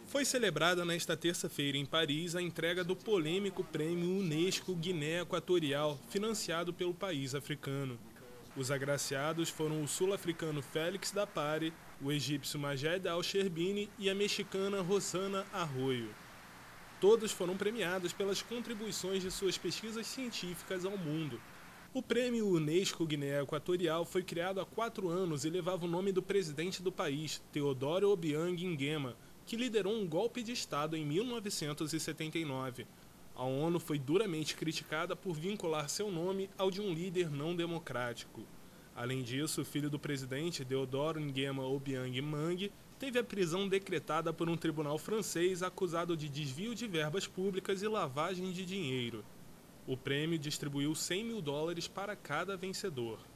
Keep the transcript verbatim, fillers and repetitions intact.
Foi celebrada nesta terça-feira em Paris a entrega do polêmico Prêmio Unesco Guiné Equatorial, financiado pelo país africano. Os agraciados foram o sul-africano Félix da Pare, o egípcio Majed Al-Sherbini e a mexicana Rosana Arroyo. Todos foram premiados pelas contribuições de suas pesquisas científicas ao mundo. O Prêmio Unesco Guiné Equatorial foi criado há quatro anos e levava o nome do presidente do país, Teodoro Obiang Nguema, que liderou um golpe de Estado em mil novecentos e setenta e nove. A ONU foi duramente criticada por vincular seu nome ao de um líder não democrático. Além disso, o filho do presidente, Teodoro Nguema Obiang Mang, teve a prisão decretada por um tribunal francês acusado de desvio de verbas públicas e lavagem de dinheiro. O prêmio distribuiu cem mil dólares para cada vencedor.